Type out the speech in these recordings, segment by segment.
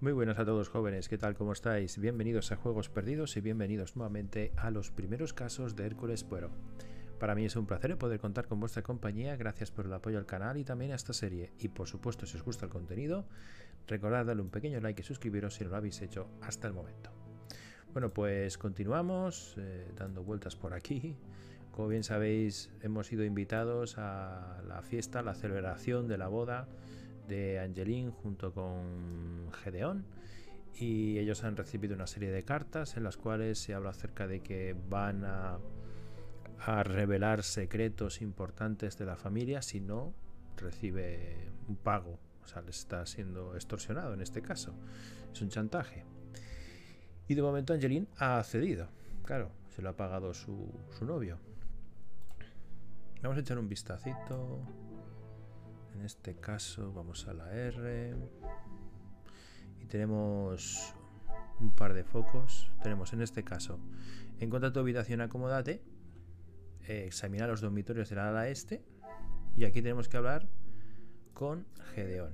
Muy buenas a todos jóvenes, ¿qué tal? ¿Cómo estáis? Bienvenidos a Juegos Perdidos y bienvenidos nuevamente a los primeros casos de Hércules Poirot. Para mí es un placer poder contar con vuestra compañía, gracias por el apoyo al canal y también a esta serie. Y por supuesto, si os gusta el contenido, recordad darle un pequeño like y suscribiros si no lo habéis hecho hasta el momento. Bueno, pues continuamos dando vueltas por aquí. Como bien sabéis, hemos sido invitados a la fiesta, la celebración de la boda de Angeline junto con Gedeón, y ellos han recibido una serie de cartas en las cuales se habla acerca de que van a revelar secretos importantes de la familia si no recibe un pago, o sea, les está siendo extorsionado en este caso, es un chantaje. Y de momento Angeline ha accedido, claro, se lo ha pagado su novio. Vamos a echar un vistacito. En este caso vamos a la R y tenemos un par de focos. Tenemos en este caso: encuentra tu habitación, acomódate, examina los dormitorios del ala este, y aquí tenemos que hablar con Gedeón.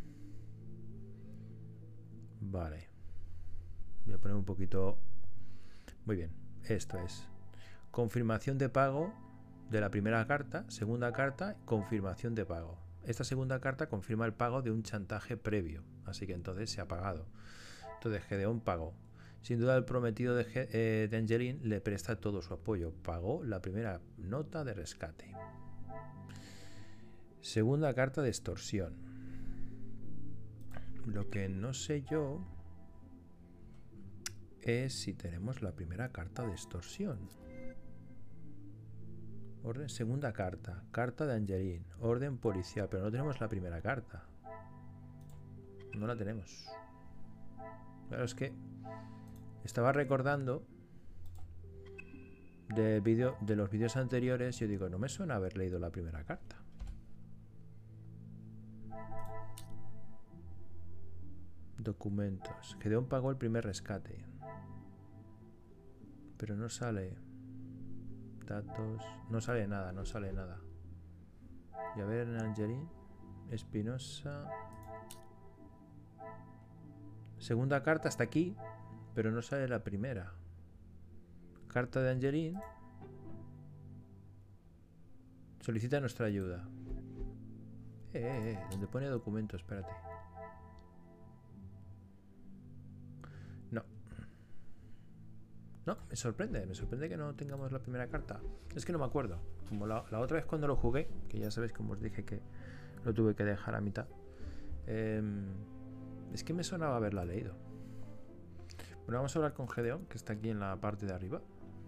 Vale, voy a poner un poquito. Muy bien, esto es confirmación de pago de la primera carta. Segunda carta, confirmación de pago. Esta segunda carta confirma el pago de un chantaje previo, así que entonces se ha pagado. Entonces Gedeón pagó. Sin duda el prometido de Angeline le presta todo su apoyo. Pagó la primera nota de rescate. Segunda carta de extorsión. Lo que no sé yo es si tenemos la primera carta de extorsión. Orden, segunda carta, carta de Angeline, orden policial, pero no tenemos la primera carta. No la tenemos. Claro, es que estaba recordando de los vídeos anteriores. Yo digo, no me suena haber leído la primera carta. Documentos. Gedeón pagó el primer rescate, pero no sale. Datos. No sale nada, no sale nada. Y a ver, en Angeline Espinosa. Segunda carta hasta aquí, pero no sale la primera. Carta de Angeline. Solicita nuestra ayuda. Donde pone documento, espérate. No. No, me sorprende que no tengamos la primera carta. Es que no me acuerdo. Como la otra vez cuando lo jugué, que ya sabéis, como os dije, que lo tuve que dejar a mitad. Es que me sonaba haberla leído. Bueno, vamos a hablar con Gedeón, que está aquí en la parte de arriba.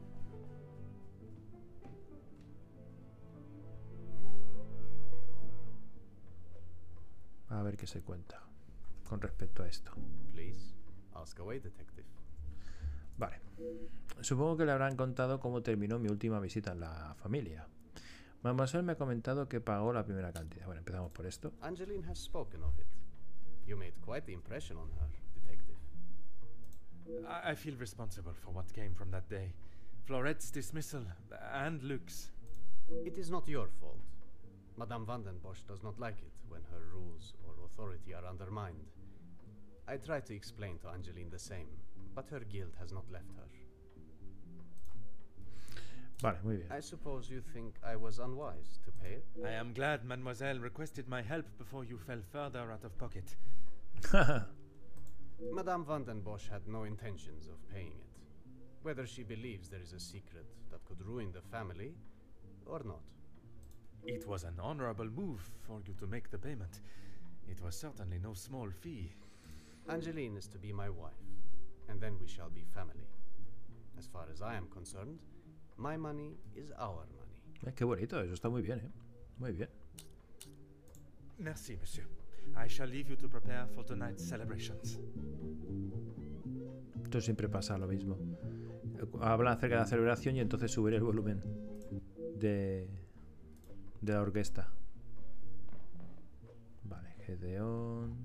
A ver qué se cuenta con respecto a esto. Please, ask away, detective. Vale. Supongo que le habrán contado cómo terminó mi última visita en la familia. Mademoiselle me ha comentado que pagó la primera cantidad. Bueno, empezamos por esto. Angeline has spoken of it. You made quite the impression on her, detective. I feel responsible for what came from that day. Florette's dismissal and Luke's. It is not your fault. Madame van den Bosch does not like it when her rules or authority are undermined. I try to explain to Angeline the same, but her guilt has not left her. Vale, muy bien. I suppose you think I was unwise to pay it? I am glad Mademoiselle requested my help before you fell further out of pocket. Madame van den Bosch had no intentions of paying it. Whether she believes there is a secret that could ruin the family, or not. It was an honorable move for you to make the payment. It was certainly no small fee. Angeline is to be my wife, and then we shall be family. As far as I am concerned, my money is our money. Qué bonito, eso está muy bien, ¿eh? Muy bien. Merci, monsieur. I shall leave you to prepare for tonight's celebrations. Esto siempre pasa lo mismo. Hablan acerca de la celebración y entonces subir el volumen de la orquesta. Vale, Gedeón.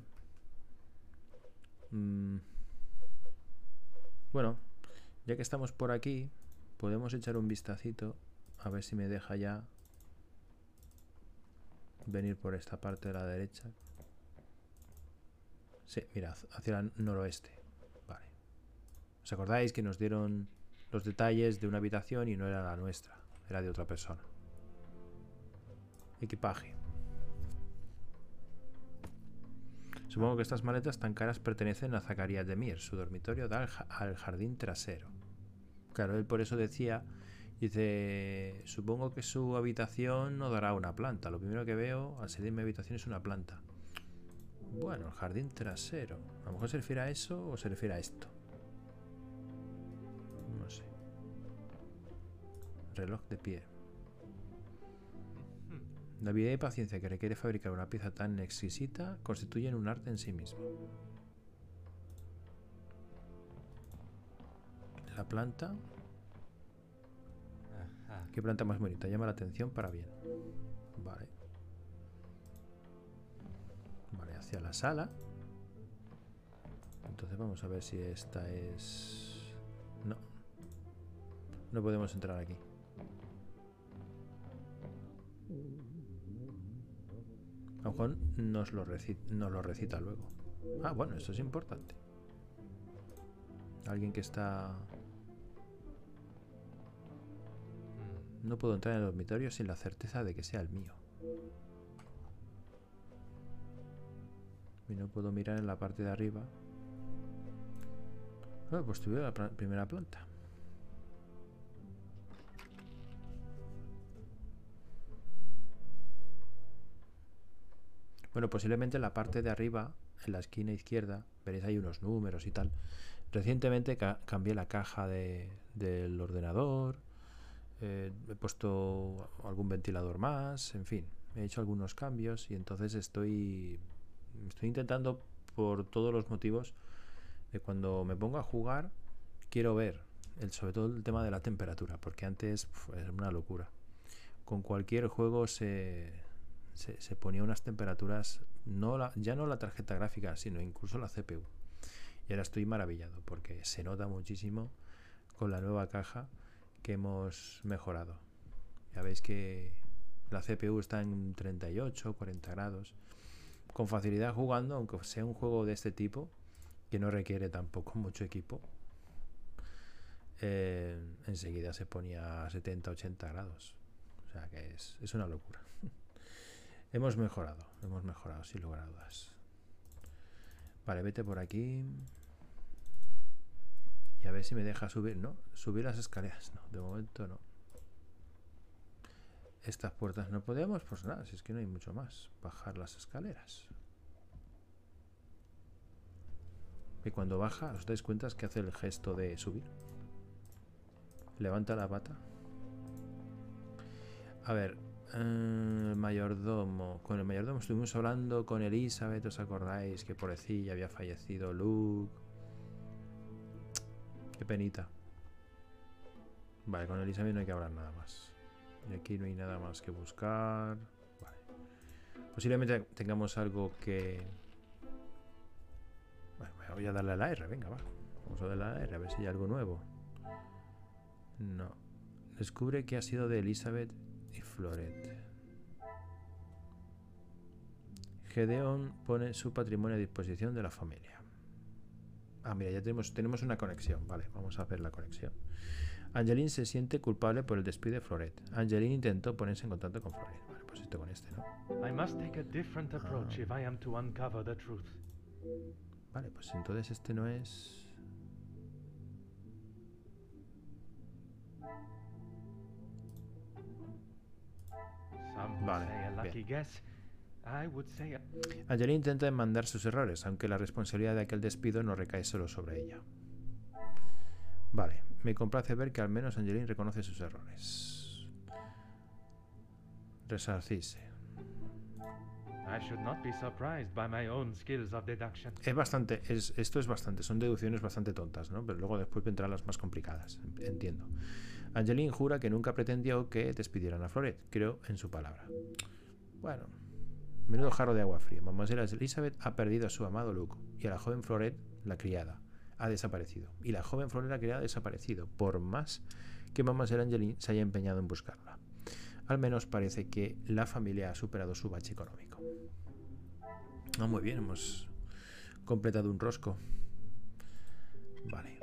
Bueno, ya que estamos por aquí, podemos echar un vistacito a ver si me deja ya venir por esta parte de la derecha. Sí, mira, hacia el noroeste. Vale. ¿Os acordáis que nos dieron los detalles de una habitación y no era la nuestra? Era de otra persona. Equipaje. Supongo que estas maletas tan caras pertenecen a Zacarías de Mir. Su dormitorio da al jardín trasero. Claro, él por eso decía, dice, supongo que su habitación no dará una planta. Lo primero que veo al salir de mi habitación es una planta. Bueno, el jardín trasero. A lo mejor se refiere a eso o se refiere a esto. No sé. Reloj de pie. La habilidad y paciencia que requiere fabricar una pieza tan exquisita constituyen un arte en sí mismo. La planta. ¿Qué planta más bonita? Llama la atención para bien. Vale. Vale, hacia la sala. Entonces vamos a ver si esta es... No. No podemos entrar aquí. A lo mejor nos lo recita luego. Ah, bueno, esto es importante. Alguien que está... No puedo entrar en el dormitorio sin la certeza de que sea el mío. Y no puedo mirar en la parte de arriba. Bueno, pues tuve la primera planta. Bueno, posiblemente en la parte de arriba, en la esquina izquierda, veréis ahí unos números y tal. Recientemente cambié la caja del ordenador, he puesto algún ventilador más, en fin, he hecho algunos cambios y entonces estoy intentando, por todos los motivos, de cuando me pongo a jugar, quiero ver, sobre todo el tema de la temperatura, porque antes era una locura. Con cualquier juego se ponía unas temperaturas, ya no la tarjeta gráfica, sino incluso la CPU. Y ahora estoy maravillado porque se nota muchísimo con la nueva caja que hemos mejorado. Ya veis que la CPU está en 38, 40 grados. Con facilidad jugando, aunque sea un juego de este tipo, que no requiere tampoco mucho equipo, enseguida se ponía a 70, 80 grados. O sea que es una locura. Hemos mejorado, sin lugar a dudas. Vale, vete por aquí. Y a ver si me deja subir, ¿no? Subir las escaleras, no, de momento no. Estas puertas no podemos, pues nada, si es que no hay mucho más. Bajar las escaleras. Y cuando baja, ¿os dais cuenta que hace el gesto de subir? Levanta la pata. A ver, el mayordomo. Con el mayordomo estuvimos hablando con Elizabeth, ¿os acordáis? Que pobrecilla había fallecido Luke. Qué penita. Vale, con Elizabeth no hay que hablar nada más. Y aquí no hay nada más que buscar. Vale. Posiblemente tengamos algo que... Bueno, voy a darle a la R, venga, va. Vamos a darle a la R, a ver si hay algo nuevo. No. Descubre que ha sido de Elizabeth y Floret. Gedeon pone su patrimonio a disposición de la familia. Ah, mira, ya tenemos una conexión. Vale, vamos a ver la conexión. Angeline se siente culpable por el despido de Floret. Angeline intentó ponerse en contacto con Floret. Vale, pues esto con este, ¿no? I must take a different approach if I am to uncover the truth. Vale, pues entonces este no es... Vale, bien. Angeline intenta enmendar sus errores, aunque la responsabilidad de aquel despido no recae solo sobre ella. Vale, me complace ver que al menos Angeline reconoce sus errores. Resarcirse. Esto es bastante, son deducciones bastante tontas, ¿no? Pero luego después vendrán las más complicadas, entiendo. Angeline jura que nunca pretendió que despidieran a Floret. Creo en su palabra. Bueno, menudo jarro de agua fría. Mademoiselle Elizabeth ha perdido a su amado Luke y a la joven Floret, la criada, ha desaparecido. Y la joven Floret, la criada, ha desaparecido, por más que Mademoiselle Angeline se haya empeñado en buscarla. Al menos parece que la familia ha superado su bache económico. Muy bien, hemos completado un rosco. Vale.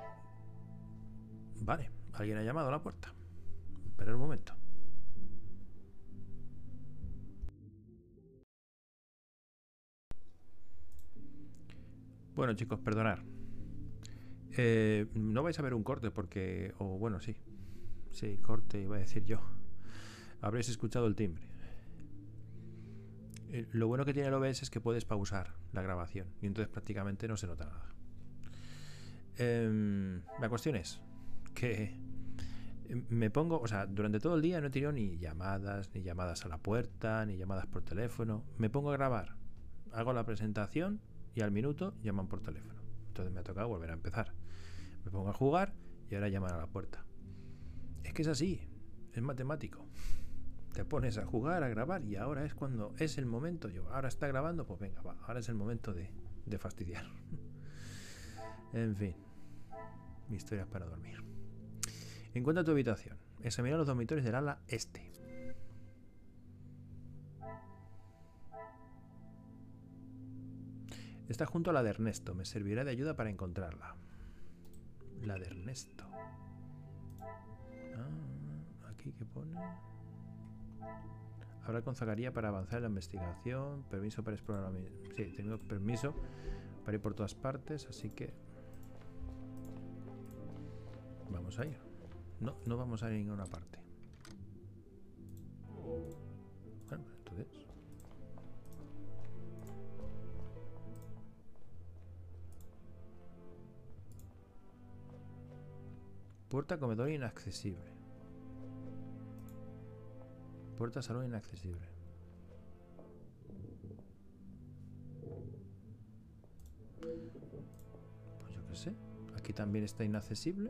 Vale, alguien ha llamado a la puerta. Espera un momento. Bueno, chicos, perdonad. No vais a ver un corte porque... O bueno, sí. Sí, corte iba a decir yo. Habréis escuchado el timbre. Lo bueno que tiene el OBS es que puedes pausar la grabación y entonces prácticamente no se nota nada. La cuestión es que me pongo, o sea, durante todo el día no he tenido ni llamadas a la puerta, ni llamadas por teléfono. Me pongo a grabar, hago la presentación y al minuto llaman por teléfono. Entonces me ha tocado volver a empezar. Me pongo a jugar y ahora llaman a la puerta. Es que es así, es matemático. Te pones a jugar, a grabar y ahora es cuando es el momento. Ahora está grabando, pues venga, va, ahora es el momento de fastidiar. En fin, mi historia es para dormir. Encuentra tu habitación. Examina los dormitorios del ala este. Está junto a la de Ernesto. Me servirá de ayuda para encontrarla. La de Ernesto. Aquí que pone. Hablar con Zacarías para avanzar en la investigación. Permiso para explorar. Sí, tengo permiso para ir por todas partes, así que vamos a ir. No, no vamos a ir a ninguna parte. Bueno, entonces. Puerta comedor inaccesible. Puerta salón inaccesible. Pues yo qué sé. Aquí también está inaccesible.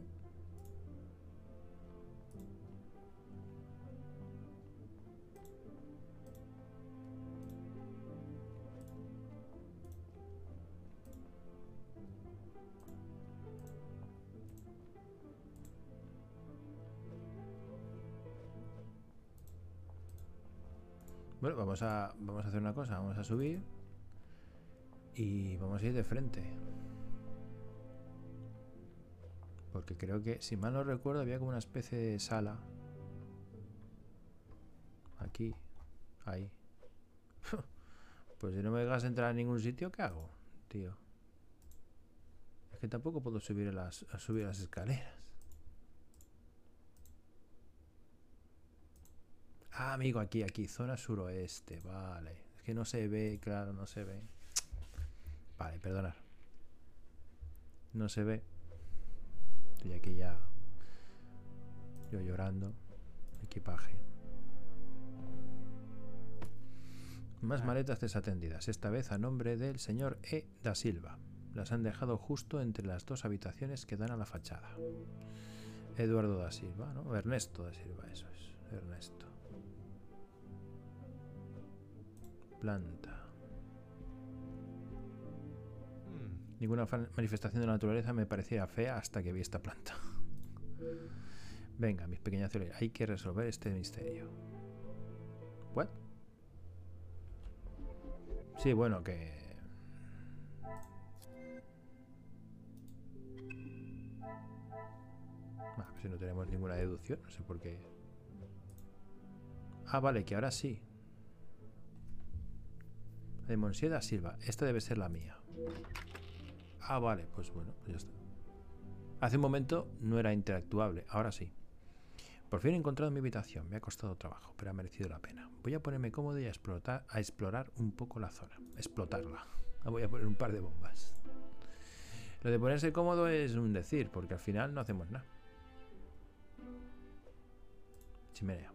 Bueno, vamos a hacer una cosa. Vamos a subir y vamos a ir de frente. Porque creo que, si mal no recuerdo, había como una especie de sala. Aquí. Ahí. Pues si no me dejas entrar a ningún sitio, ¿qué hago, tío? Es que tampoco puedo subir a subir las escaleras. Ah, amigo, aquí, zona suroeste, vale. Es que no se ve, claro, no se ve. Vale, perdonad. No se ve. Estoy aquí ya. Yo llorando. Equipaje. Más maletas desatendidas, esta vez a nombre del señor E. da Silva. Las han dejado justo entre las dos habitaciones que dan a la fachada. Eduardo da Silva, ¿no? Ernesto da Silva, eso es. Ernesto. Planta. Ninguna manifestación de la naturaleza me pareciera fea hasta que vi esta planta. Venga, mis pequeñas células, hay que resolver este misterio. ¿What? Sí, bueno, que... pues si no tenemos ninguna deducción, no sé por qué. Ah, vale, que ahora sí. De Monsieur da Silva. Esta debe ser la mía. Ah, vale, pues bueno, pues ya está. Hace un momento no era interactuable, ahora sí. Por fin he encontrado mi habitación. Me ha costado trabajo, pero ha merecido la pena. Voy a ponerme cómodo y a explorar un poco la zona. Explotarla. Voy a poner un par de bombas. Lo de ponerse cómodo es un decir, porque al final no hacemos nada. Chimenea.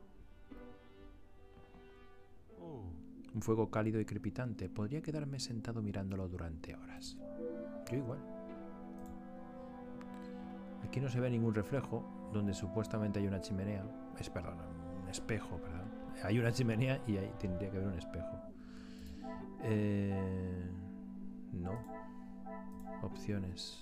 Un fuego cálido y crepitante. Podría quedarme sentado mirándolo durante horas. Yo igual. Aquí no se ve ningún reflejo, donde supuestamente hay una chimenea. Perdón, un espejo, perdón. Hay una chimenea y ahí tendría que haber un espejo. No. Opciones.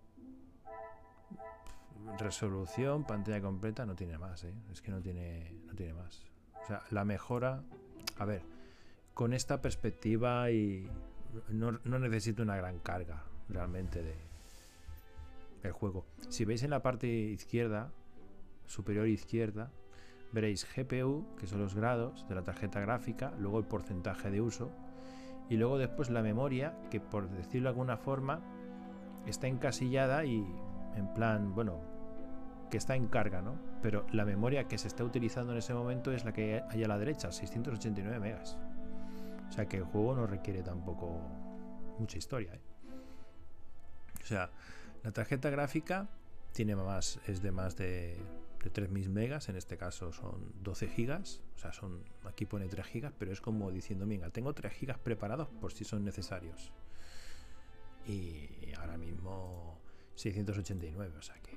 Resolución, pantalla completa, no tiene más, ¿eh? Es que no tiene más. O sea, la mejora... A ver, con esta perspectiva y no necesita una gran carga realmente del juego. Si veis en la parte izquierda, superior izquierda, veréis GPU, que son los grados de la tarjeta gráfica, luego el porcentaje de uso y luego después la memoria, que por decirlo de alguna forma está encasillada y en plan, bueno, que está en carga, ¿no? Pero la memoria que se está utilizando en ese momento es la que hay a la derecha, 689 megas. O sea que el juego no requiere tampoco mucha historia, ¿eh? O sea, la tarjeta gráfica tiene más, es de más de 3000 megas, en este caso son 12 gigas, o sea, aquí pone 3 gigas, pero es como diciendo, venga, tengo 3 gigas preparados por si son necesarios. Y ahora mismo 689, o sea que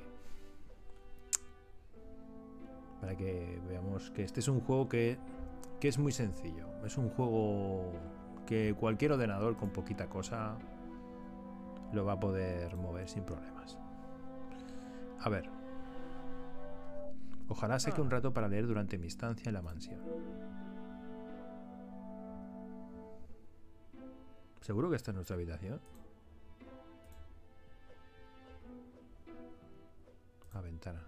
para que veamos que este es un juego que es muy sencillo. Es un juego que cualquier ordenador con poquita cosa lo va a poder mover sin problemas. A ver. Ojalá saque un rato para leer durante mi estancia en la mansión. ¿Seguro que esta es nuestra habitación? La ventana.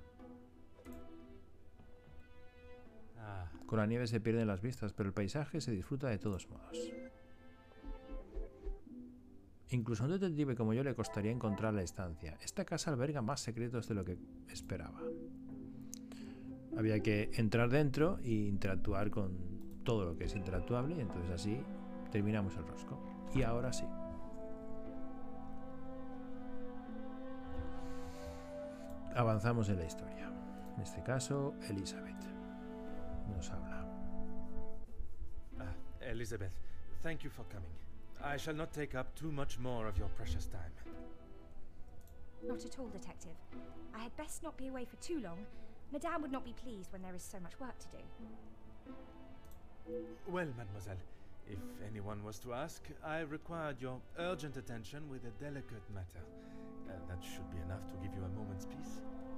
Con la nieve se pierden las vistas, pero el paisaje se disfruta de todos modos. Incluso a un detective como yo le costaría encontrar la estancia. Esta casa alberga más secretos de lo que esperaba. Había que entrar dentro e interactuar con todo lo que es interactuable, y entonces así terminamos el rosco. Y ahora sí. Avanzamos en la historia. En este caso, Elizabeth nos habla. Elizabeth, thank you for coming. I shall not take up too much more of your precious time. Not at all, Detective. I had best not be away for too long. Madame would not be pleased when there is so much work to do. Well, mademoiselle, if anyone was to ask, I required your urgent attention with a delicate matter. That should be enough to give you a moment's peace.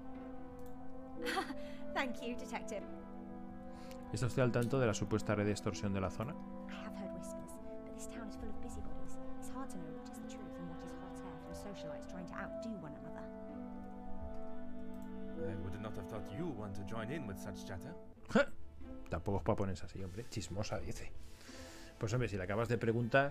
Thank you, Detective. ¿Está usted al tanto de la supuesta red de extorsión de la zona? I have heard whispers, but this town is full of busybodies. It's hard to know what is the truth and what is hot air from socialites trying to outdo one another. I would not have thought you want to join in with such chatter. Tampoco es para ponerse así, hombre. Chismosa, dice. Pues hombre, si le acabas de preguntar,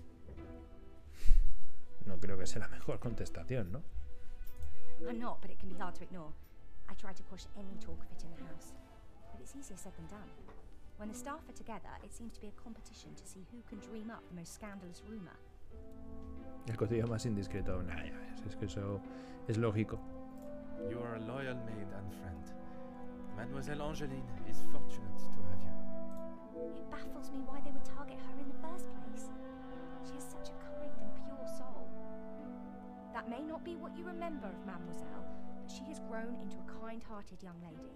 no creo que sea la mejor contestación, ¿no? I'm not, but it can be hard to ignore. I try to push any talk of it in the house, but it's easier said than done. When the staff are together, it seems to be a competition to see who can dream up the most scandalous rumor. El cotillo más indiscreto. Nah, ya ves, es que eso es lógico. You are a loyal maid and friend. Mademoiselle Angeline is fortunate to have you. It baffles me why they would target her in the first place. She has such a kind and pure soul. That may not be what you remember of Mademoiselle, but she has grown into a kind-hearted young lady.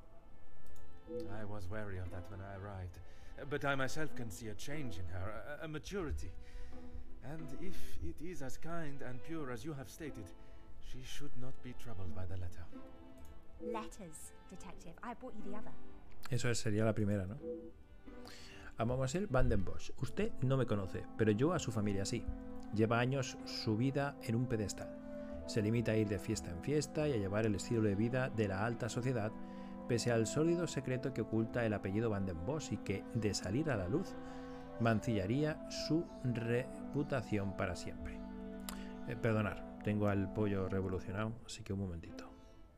I was wary of that when I arrived, but I myself can see a change in her, a maturity. And if it is as kind and pure as you have stated, she should not be troubled by the letter. Letters, Detective. I brought you the other. Eso sería la primera, ¿no? A Mademoiselle Van den Bosch. Usted no me conoce, pero yo a su familia sí. Lleva años su vida en un pedestal. Se limita a ir de fiesta en fiesta y a llevar el estilo de vida de la alta sociedad, pese al sórdido secreto que oculta el apellido Van den Bosch y que, de salir a la luz, mancillaría su reputación para siempre. Perdonar, tengo al pollo revolucionado, así que un momentito.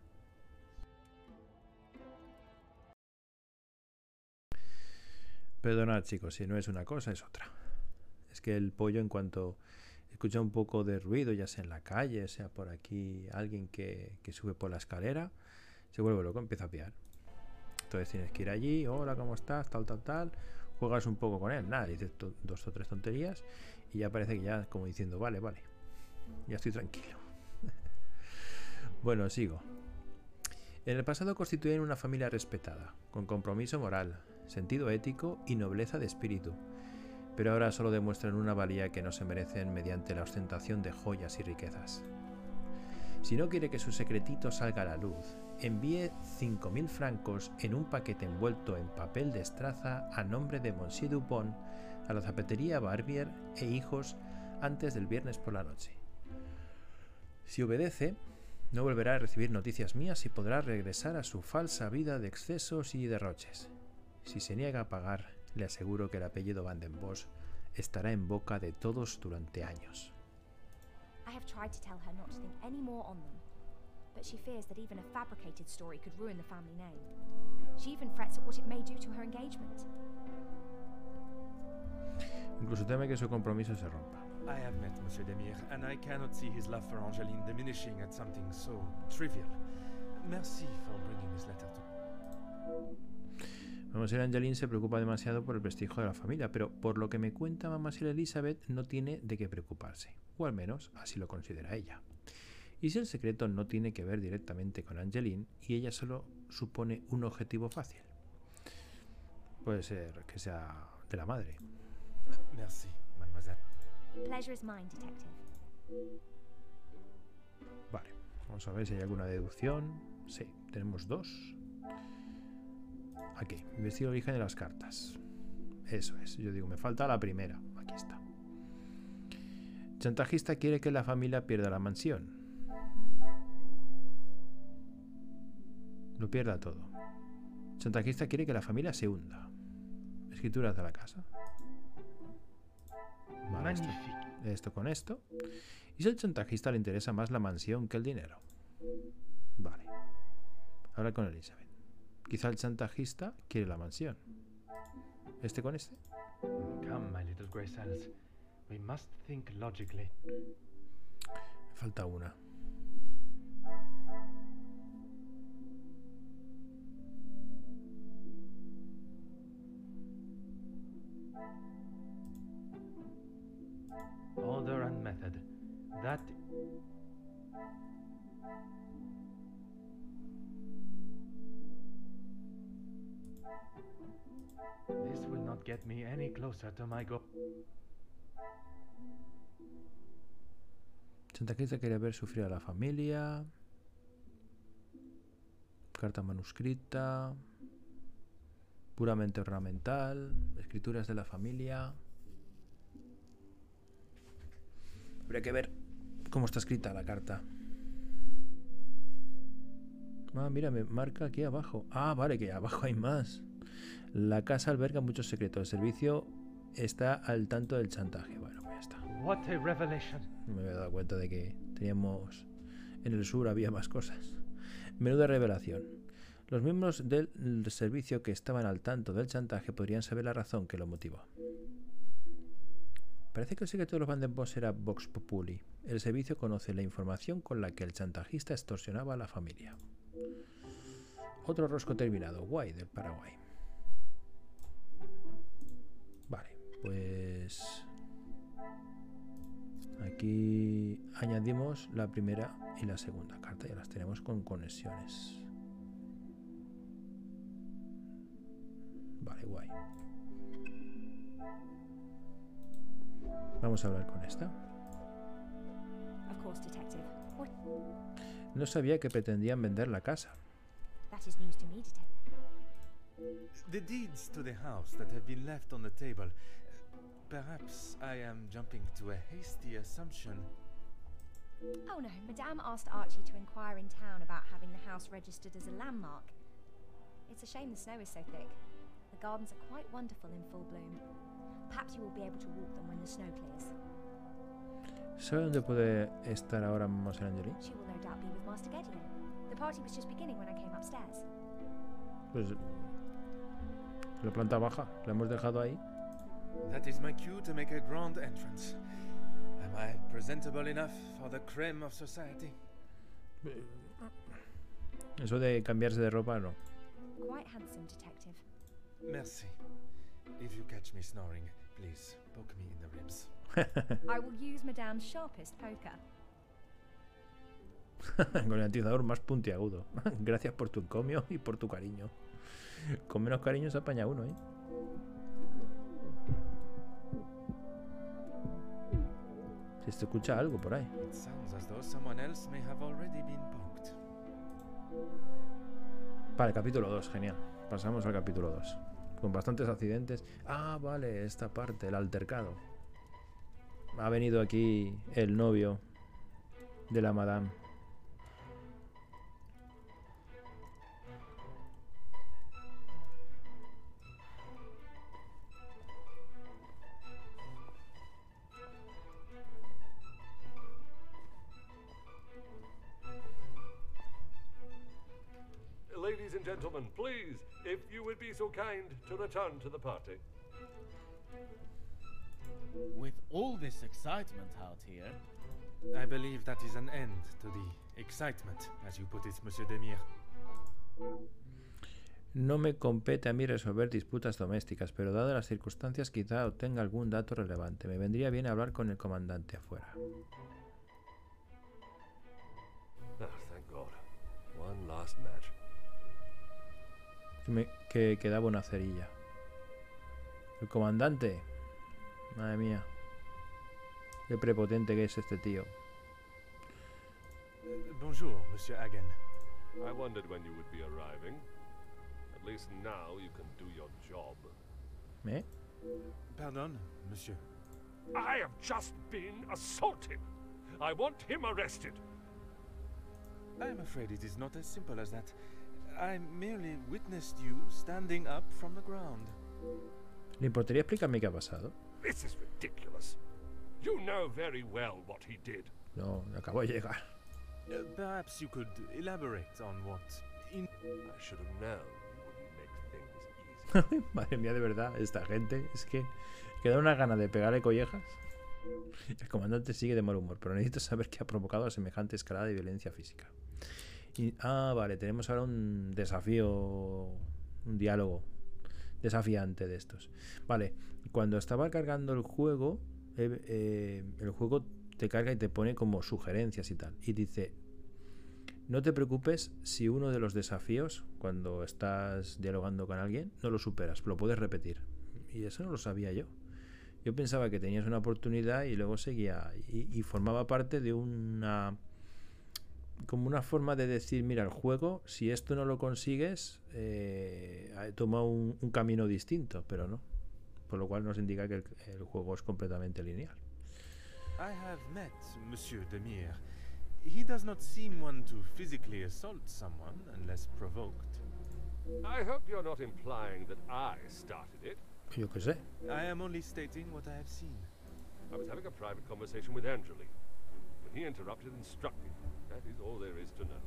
Perdonad, chicos, si no es una cosa, es otra. Es que el pollo, en cuanto escucha un poco de ruido, ya sea en la calle, sea por aquí alguien que sube por la escalera, se vuelve loco, empieza a piar. Entonces tienes que ir allí, hola, ¿cómo estás? Tal. Juegas un poco con él, nada, dices dos o tres tonterías y ya parece que ya como diciendo, vale, ya estoy tranquilo. Bueno, sigo. En el pasado constituían una familia respetada, con compromiso moral, sentido ético y nobleza de espíritu, pero ahora solo demuestran una valía que no se merecen mediante la ostentación de joyas y riquezas. Si no quiere que su secretito salga a la luz, envíe 5.000 francos en un paquete envuelto en papel de estraza a nombre de Monsieur Dupont a la zapatería Barbier e hijos antes del viernes por la noche. Si obedece, no volverá a recibir noticias mías y podrá regresar a su falsa vida de excesos y derroches. Si se niega a pagar, le aseguro que el apellido Van den Bosch estará en boca de todos durante años. I have tried to tell her not to think any more on them, but she fears that even a fabricated story could ruin the family name. She even frets at what it may do to her engagement. Incluso teme que su compromiso se rompa. I have met Monsieur Demir, and I cannot see his love for Angeline diminishing at something so trivial. Merci for bringing this letter to me. Mademoiselle Angeline se preocupa demasiado por el prestigio de la familia, pero por lo que me cuenta Mademoiselle Elizabeth no tiene de qué preocuparse, o al menos así lo considera ella. Y si el secreto no tiene que ver directamente con Angeline y ella solo supone un objetivo fácil, puede ser que sea de la madre. Merci, mademoiselle. Pleasure is mine, detective. Vale, vamos a ver si hay alguna deducción. Sí, tenemos dos. Aquí, investiga el origen de las cartas. Eso es, yo digo, me falta la primera. Aquí está. Chantajista quiere que la familia pierda la mansión. Lo pierda todo. Chantajista quiere que la familia se hunda. Escrituras de la casa. Vale, esto con esto. Y si al chantajista le interesa más la mansión que el dinero. Vale. Habla con Elizabeth. Quizá el chantajista quiere la mansión. ¿Este con este? Come, my little grey cells. We must think logically. Me falta una. Order and method. That... This will not get me any closer to my goal. Chantajista quiere ver sufrir a la familia. Carta manuscrita. Puramente ornamental. Escrituras de la familia. Habría que ver cómo está escrita la carta. Ah, mira, me marca aquí abajo. Ah, vale, que abajo hay más. La casa alberga muchos secretos. El servicio está al tanto del chantaje. Bueno, pues ya está. What a revelation. Me había dado cuenta de que teníamos... En el sur había más cosas. Menuda revelación. Los miembros del servicio que estaban al tanto del chantaje podrían saber la razón que lo motivó. Parece que el secreto de los Van den Bosch era Vox Populi. El servicio conoce la información con la que el chantajista extorsionaba a la familia. Otro rosco terminado. Guay, del Paraguay. Vale, pues... Aquí añadimos la primera y la segunda carta. Ya las tenemos con conexiones. Vale, guay. Vamos a hablar con esta. Of course, detective. What? No sabía que pretendían vender la casa. That is news to me, detective. The deeds to the house that have been left on the table. Perhaps I am jumping to a hasty assumption. Oh no, Madame asked Archie to inquire in town about having the house registered as a landmark. It's a shame the snow is so thick. The gardens are quite wonderful in full bloom. Perhaps you will be able to walk them when the snow clears. ¿Sabe dónde puede estar ahora Mademoiselle Angeline? She will no doubt be with Master Gideon. The party was just beginning when I came upstairs. Pues la planta baja, la hemos dejado ahí. That is my cue to make a grand entrance. Am I presentable enough for the creme of society? Eso de cambiarse de ropa, no. Quite handsome, detective. Merci. If you catch me snoring, please poke me in the ribs. I will use Madame's sharpest poker. Con el atizador más puntiagudo. Gracias por tu encomio y por tu cariño. Con menos cariño se apaña uno, ¿eh? Se escucha algo por ahí. It sounds as though someone else may have already been poked. Vale, capítulo 2, genial. Pasamos al capítulo 2. con bastantes accidentes. Ah, vale, esta parte, el altercado. Ha venido aquí el novio de la madame. Ladies and gentlemen, please, if you would be so kind to return to the party. With all this excitement out here, I believe that is an end to the excitement, as you put it, Monsieur Demir. No me compete a mí resolver disputas domésticas, pero dadas las circunstancias quizá obtenga algún dato relevante. Me vendría bien hablar con el comandante afuera. Ah, thank God. One last match. Que quedaba una cerilla. El comandante. Madre mía. Qué prepotente que es este tío. Bonjour, Monsieur Hagen. I wondered when you would be arriving. At least now you can do your job. ¿Eh? Pardon, Monsieur. I have just been assaulted. I want him arrested. I am afraid it is not as simple as that. I merely witnessed you standing up from the ground. ¿Le importaría explicarme qué ha pasado? This is ridiculous. You know very well what he did. No, acabo de llegar. Perhaps you could elaborate on what... I should have known you wouldn't make things easy. Madre mía, de verdad, esta gente es que da una gana de pegarle collejas. El comandante sigue de mal humor, pero necesito saber qué ha provocado a semejante escalada de violencia física. Vale, tenemos ahora un desafío, un diálogo desafiante de estos. Vale, cuando estaba cargando el juego te carga y te pone como sugerencias y tal. Y dice, no te preocupes si uno de los desafíos, cuando estás dialogando con alguien, no lo superas, lo puedes repetir. Y eso no lo sabía yo. Yo pensaba que tenías una oportunidad y luego seguía y formaba parte de una... como una forma de decir, mira, el juego, si esto no lo consigues, toma un camino distinto, pero no. Por lo cual nos indica que el juego es completamente lineal. I have met Monsieur Demir. He does not seem one to physically assault someone unless provoked. I hope you're not implying that I started it. Yo qué sé. I am only stating what I have seen. I was having a private conversation with Angeline when he interrupted and struck me. That is all there is to know.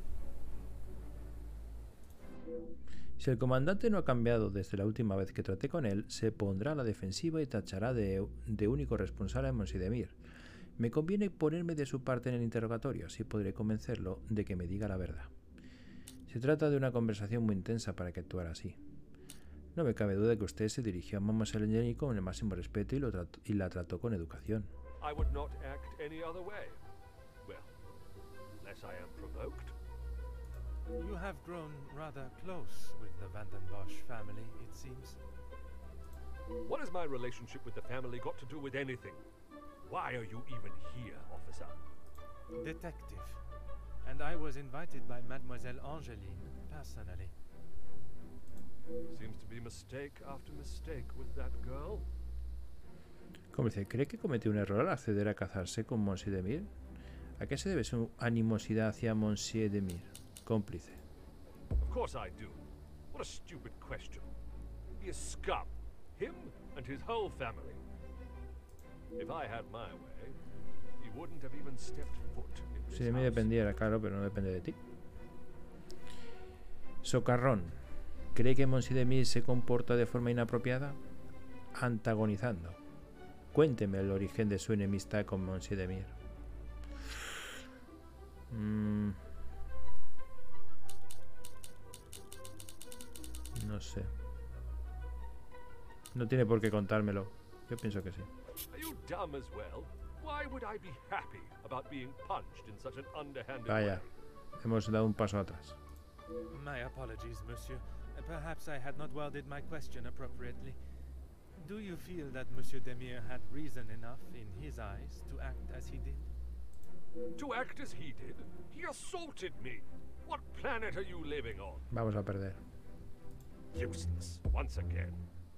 Si el comandante no ha cambiado desde la última vez que traté con él, se pondrá a la defensiva y tachará de único responsable a Monsieur Demir. Me conviene ponerme de su parte en el interrogatorio, así podré convencerlo de que me diga la verdad. Se trata de una conversación muy intensa para que actuara así. No me cabe duda de que usted se dirigió a Mademoiselle Angeline con el máximo respeto y la trató con educación. I would not act any other way. Well, unless I am provoked. You have grown rather close with the Vanden Bosch family, it seems. What has my relationship with the family got to do with anything? Why are you even here, officer? Detective. And I was invited by Mademoiselle Angeline personally. Seems to be mistake after mistake with that girl. Como dice, ¿cree que cometió un error al acceder a casarse con Monsieur Demir? ¿A qué se debe su animosidad hacia Monsieur Demir? Cómplice. Of course I do. What a stupid question. He is scum. Him and his whole family. If I had my way, he wouldn't have even stepped foot in this Si de mí house. dependiera, claro, pero no depende de ti. Socarrón. ¿Cree que Monsieur Demir se comporta de forma inapropiada? Antagonizando. Cuénteme el origen de su enemistad con Monsieur Demir. No sé. No tiene por qué contármelo. Yo pienso que sí. Are you dumb as well? Why would I be happy about being punched in such an underhanded Vaya, way? hemos dado un paso atrás. My apologies, monsieur. Perhaps I had not worded my question appropriately. Do you feel that Monsieur Demir had reason enough in his eyes to act as he did? To act as he did? He assaulted me. What planet are you living on? Vamos a perder. Useless, once again.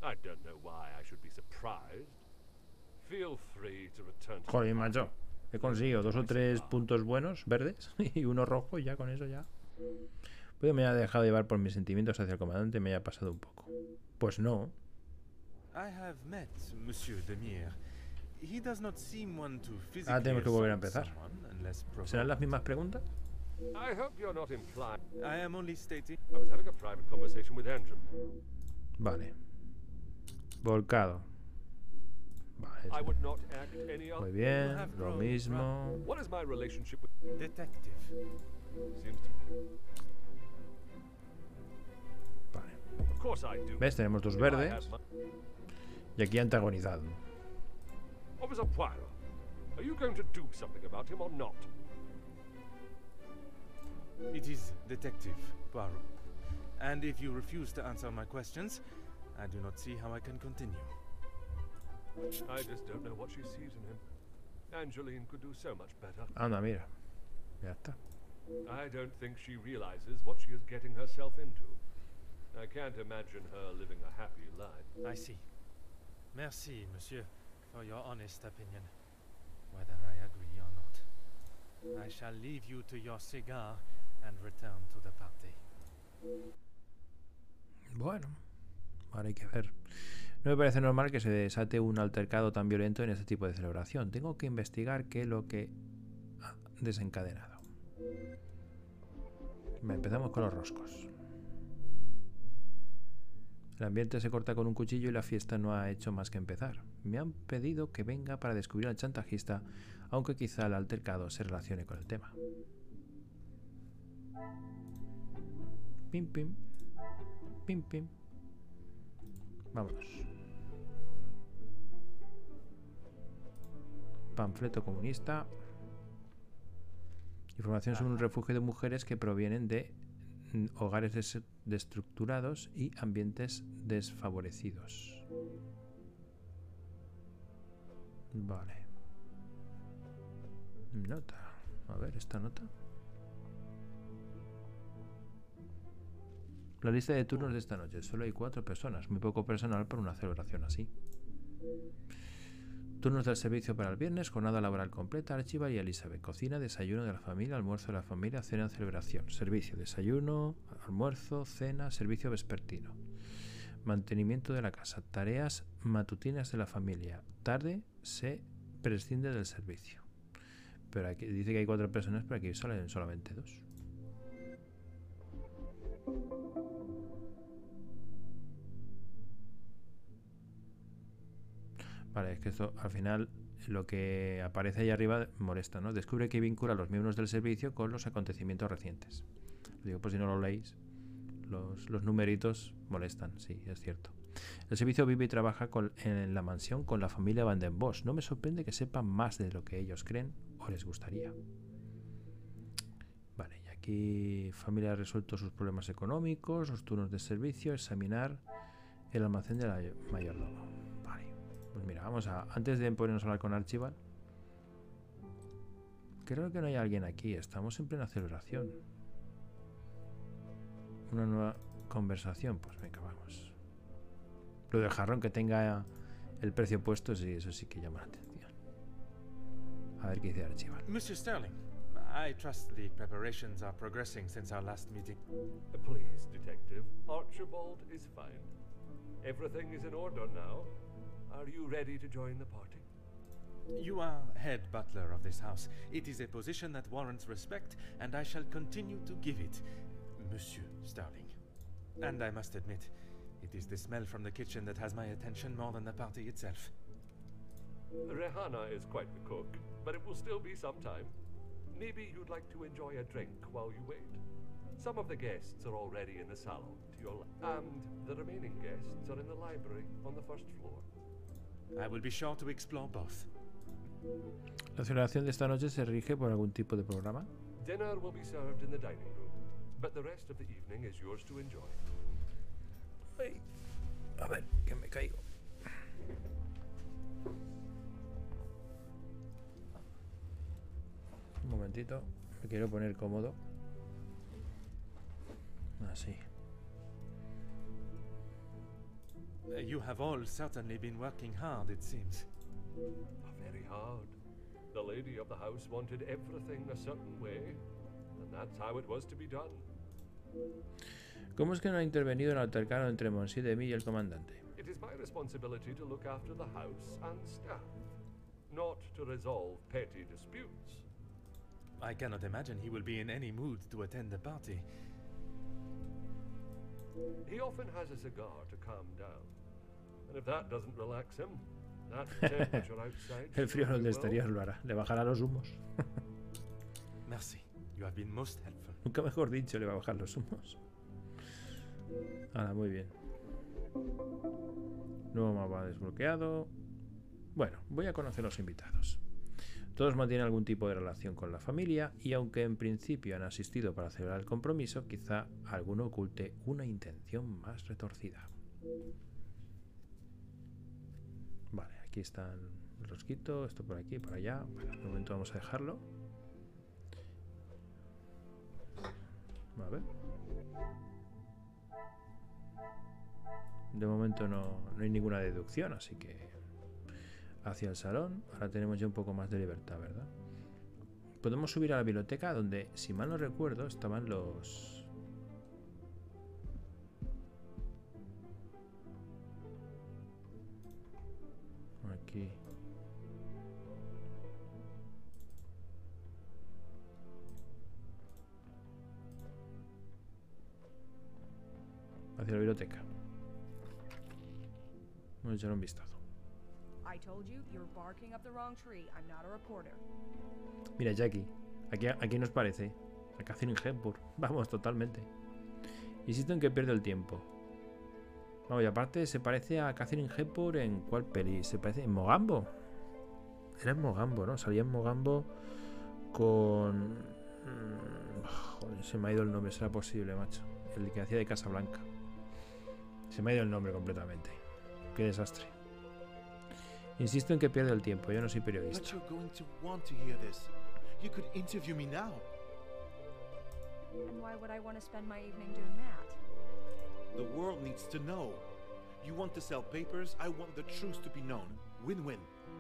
I don't know why I should be surprised. Feel free to return to Joder, the macho. party. He conseguido 2 o 3 puntos buenos, verdes, y uno rojo, y ya con eso ya. Puede que me haya dejado llevar por mis sentimientos hacia el comandante y me haya pasado un poco. Pues no. I have met Monsieur Demir. He does not seem one to physically Ahora tenemos que volver a assault empezar. someone unless ¿Serán las provoked. mismas preguntas? I hope you're not implying. I am only stating. I was having a private conversation with Andrew. Vale. Volcado. Vale. I would not act any Muy other. bien, lo mismo. What is my relationship with? Detective. Seems to. Vale. Of course I do. ¿Ves? Tenemos 2 If I had verdes. my- Y aquí antagonizado. Officer Poirot, are you going to do something about him or not? It is Detective Poirot. And if you refuse to answer my questions, I do not see how I can continue. I just don't know what she sees in him. Angeline could do so much better. Anda, mira. Ya está. I don't think she realizes what she is getting herself into. I can't imagine her living a happy life. I see. Merci, monsieur, for your honest opinion, whether I agree or not. I shall leave you to your cigar and return to the party. Bueno. Ahora hay que ver. No me parece normal que se desate un altercado tan violento en este tipo de celebración. Tengo que investigar qué es lo que ha desencadenado. Empezamos con los roscos. El ambiente se corta con un cuchillo y la fiesta no ha hecho más que empezar. Me han pedido que venga para descubrir al chantajista, aunque quizá el altercado se relacione con el tema. Pim, pim. Pim, pim. Vámonos. Panfleto comunista. Información sobre un refugio de mujeres que provienen de hogares desestructurados y ambientes desfavorecidos. Vale. Nota. A ver, esta nota. La lista de turnos de esta noche. Solo hay 4 personas. Muy poco personal para una celebración así. Turnos del servicio para el viernes, jornada laboral completa, Archibald y Elizabeth. Cocina, desayuno de la familia, almuerzo de la familia, cena, celebración. Servicio, desayuno, almuerzo, cena, servicio vespertino. Mantenimiento de la casa. Tareas matutinas de la familia. Tarde se prescinde del servicio. Pero aquí dice que hay 4 personas, pero aquí salen solamente 2. Vale, es que esto al final lo que aparece ahí arriba molesta, ¿no? Descubre que vincula a los miembros del servicio con los acontecimientos recientes. Lo digo por si no lo leéis. Los numeritos molestan, sí, es cierto. El servicio vive y trabaja en la mansión con la familia Van den Bosch. No me sorprende que sepan más de lo que ellos creen o les gustaría. Vale, y aquí familia ha resuelto sus problemas económicos, los turnos de servicio, examinar el almacén de la mayordomo. Pues mira, vamos a... Antes de ponernos a hablar con Archibald, creo que no hay alguien aquí. Estamos en plena celebración. Una nueva conversación. Pues venga, vamos. Lo del jarrón que tenga el precio puesto, sí, eso sí que llama la atención. A ver qué dice Archibald. Monsieur Sterling, I trust the preparations are progressing since our last meeting. Please, Detective. Archibald is fine. Everything is in order now. Are you ready to join the party? You are head butler of this house. It is a position that warrants respect, and I shall continue to give it, Monsieur Sterling. And I must admit, it is the smell from the kitchen that has my attention more than the party itself. Rehanna is quite the cook, but it will still be some time. Maybe you'd like to enjoy a drink while you wait. Some of the guests are already in the salon to your left, and the remaining guests are in the library on the first floor. I will be sure to explore both. ¿La celebración de esta noche se rige por algún tipo de programa? Dinner will be served in the dining room, but the rest of the evening is yours to enjoy. Ay, a ver, que me caigo. Un momentito, me quiero poner cómodo. Así. You have all certainly been working hard, it seems. Very hard. The lady of the house wanted everything a certain way, and that's how it was to be done. ¿Cómo es que no ha intervenido en el altercado entre Monsieur Demy y el comandante? It is my responsibility to look after the house and staff, not to resolve petty disputes. I cannot imagine he will be in any mood to attend the party. He often has a cigar to calm down, and if that doesn't relax him, that temperature outside El frío surely del will. exterior lo hará. Le bajará los humos. Merci. You have been most helpful. Nunca mejor dicho, le va a bajar los humos. Ahora, muy bien. Nuevo mapa desbloqueado. Bueno, voy a conocer los invitados. Todos mantienen algún tipo de relación con la familia y aunque en principio han asistido para celebrar el compromiso, quizá alguno oculte una intención más retorcida. Vale, aquí están el rosquito, esto por aquí, por allá. Bueno, de momento vamos a dejarlo. A ver. De momento no hay ninguna deducción, así que hacia el salón. Ahora tenemos ya un poco más de libertad, ¿verdad? Podemos subir a la biblioteca donde, si mal no recuerdo, estaban los... Aquí. Hacia la biblioteca. Vamos a echar un vistazo. I told you, you're barking up the wrong tree. I'm not a reporter. Mira, Jackie, aquí nos parece a Katharine Hepburn. Vamos, totalmente. Insisto en que pierde el tiempo. Vamos, y aparte se parece a Katharine Hepburn en ¿cuál peli? Se parece en Mogambo. Era en Mogambo, ¿no? Salía en Mogambo con... Joder, se me ha ido el nombre, será posible, macho. El que hacía de Casablanca. Se me ha ido el nombre completamente. Qué desastre. Insisto en que pierde el tiempo, yo no soy But periodista. you're going to want to hear this. You could interview me now. And why would I want to spend my evening doing that? The world needs to know. You want to sell papers, I want the truth to be known. Win-win.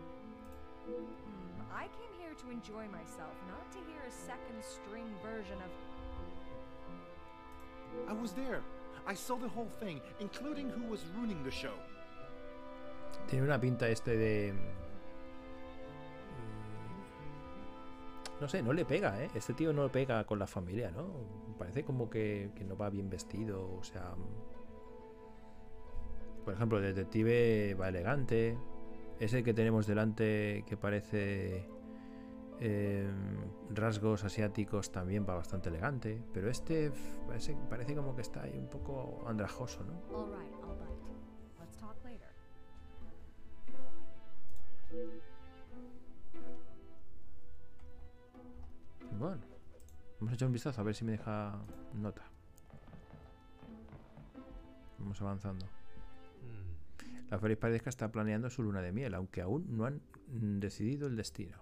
I came here to enjoy myself, not to hear a second-string version of... I was there. I saw the whole thing, including who was ruining the show. Tiene una pinta este de... No sé, no le pega, ¿eh? Este tío no pega con la familia, ¿no? Parece como que no va bien vestido, o sea... Por ejemplo, el detective va elegante. Ese que tenemos delante que parece... rasgos asiáticos también va bastante elegante. Pero este parece como que está ahí un poco andrajoso, ¿no? All right, I'll bite. Let's talk later. Bueno, vamos a echar un vistazo a ver si me deja nota. Vamos avanzando. La Feliz Pareja está planeando su luna de miel, aunque aún no han decidido el destino.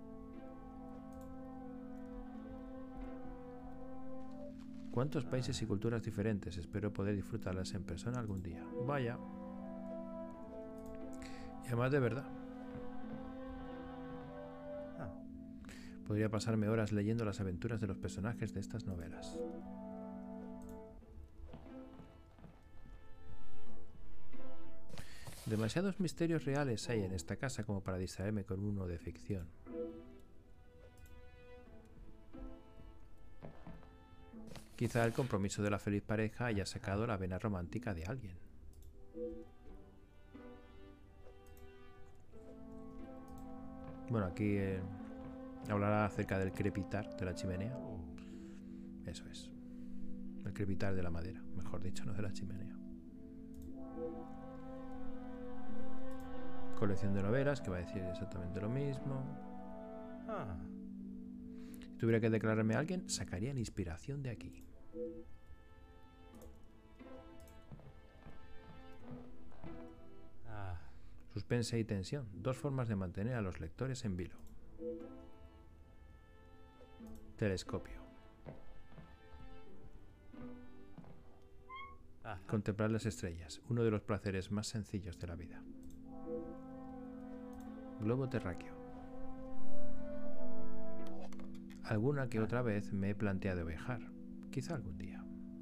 ¿Cuántos países y culturas diferentes? Espero poder disfrutarlas en persona algún día. Vaya. Y además de verdad. Podría pasarme horas leyendo las aventuras de los personajes de estas novelas. Demasiados misterios reales hay en esta casa como para distraerme con uno de ficción. Quizá el compromiso de la feliz pareja haya sacado la vena romántica de alguien. Bueno, aquí hablará acerca del crepitar de la chimenea. Eso es. El crepitar de la madera, mejor dicho, no de la chimenea. Colección de novelas, que va a decir exactamente lo mismo. Si tuviera que declararme a alguien, sacaría la inspiración de aquí. Suspense y tensión, dos formas de mantener a los lectores en vilo. Telescopio. Contemplar las estrellas, uno de los placeres más sencillos de la vida. Globo terráqueo. Alguna que otra vez me he planteado viajar, quizá algún día.